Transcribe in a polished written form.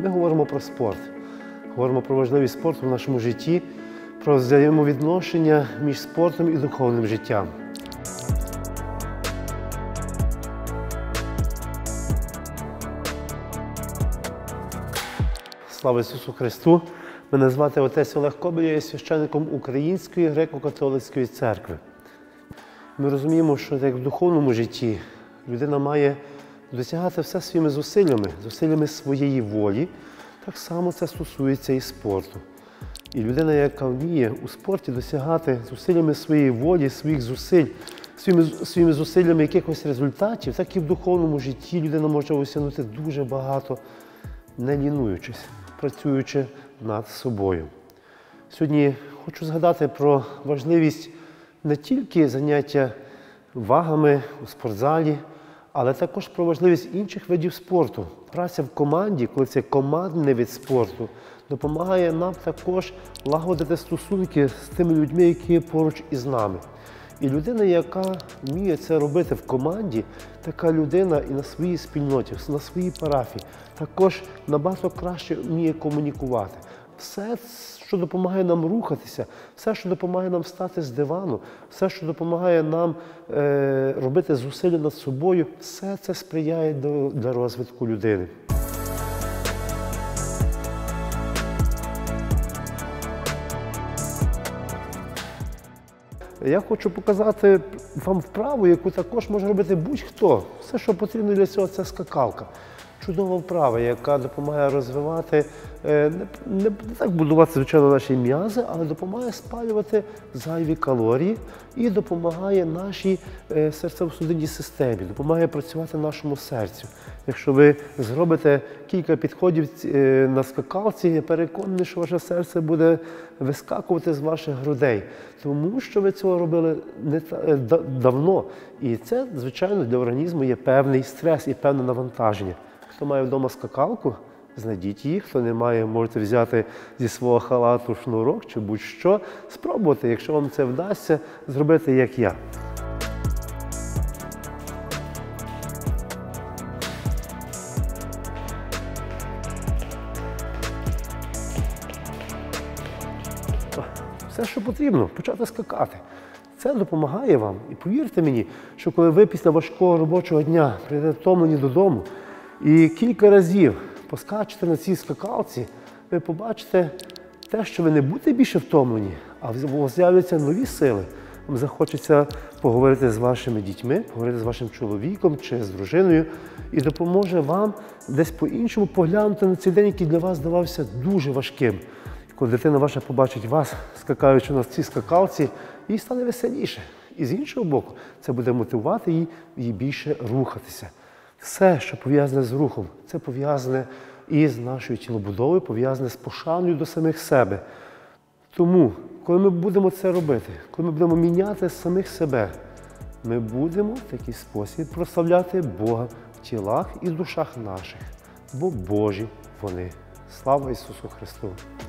Ми говоримо про спорт, говоримо про важливість спорту в нашому житті, про взаємовідношення між спортом і духовним життям. Слава Ісусу Христу! Мене звати отець Олег Кобиль, я є священником Української греко-католицької церкви. Ми розуміємо, що як в духовному житті людина має досягати все своїми зусиллями своєї волі, так само це стосується і спорту. І людина, яка вміє у спорті досягати зусиллями своєї волі, своїх зусиль, своїми зусиллями якихось результатів, так і в духовному житті людина може осягнути дуже багато, не лінуючись, працюючи над собою. Сьогодні хочу згадати про важливість не тільки заняття вагами у спортзалі, але також про важливість інших видів спорту. Праця в команді, коли це командний вид спорту, допомагає нам також лагодити стосунки з тими людьми, які є поруч із нами. І людина, яка вміє це робити в команді, така людина і на своїй спільноті, на своїй парафії, також набагато краще вміє комунікувати. Все, що допомагає нам рухатися, все, що допомагає нам встати з дивану, все, що допомагає нам робити зусилля над собою, все це сприяє для розвитку людини. Я хочу показати вам вправу, яку також може робити будь-хто. Все, що потрібно для цього, це скакалка. Чудова вправа, яка допомагає розвивати, не так будувати, звичайно, наші м'язи, але допомагає спалювати зайві калорії і допомагає нашій серцево-судинній системі, допомагає працювати нашому серцю. Якщо ви зробите кілька підходів на скакалці, я переконаний, що ваше серце буде вискакувати з ваших грудей, тому що ви цього робили не давно. І це, звичайно, для організму є певний стрес і певне навантаження. Хто має вдома скакалку, знайдіть її. Хто не має, можете взяти зі свого халату шнурок чи будь-що. Спробуйте, якщо вам це вдасться, зробити як я. Все, що потрібно, почати скакати. Це допомагає вам. І повірте мені, що коли ви після важкого робочого дня прийдете втомлені додому і кілька разів поскачете на цій скакалці, ви побачите те, що ви не будете більше втомлені, а у вас з'являться нові сили. Вам захочеться поговорити з вашими дітьми, поговорити з вашим чоловіком чи з дружиною, і допоможе вам десь по-іншому поглянути на цей день, який для вас здавався дуже важким. Коли дитина ваша побачить вас, скакаючи на цій скакалці, їй стане веселіше. І з іншого боку, це буде мотивувати її більше рухатися. Все, що пов'язане з рухом, це пов'язане і з нашою тілобудовою, пов'язане з пошаною до самих себе. Тому, коли ми будемо це робити, коли ми будемо міняти самих себе, ми будемо в такий спосіб прославляти Бога в тілах і душах наших, бо Божі вони. Слава Ісусу Христу!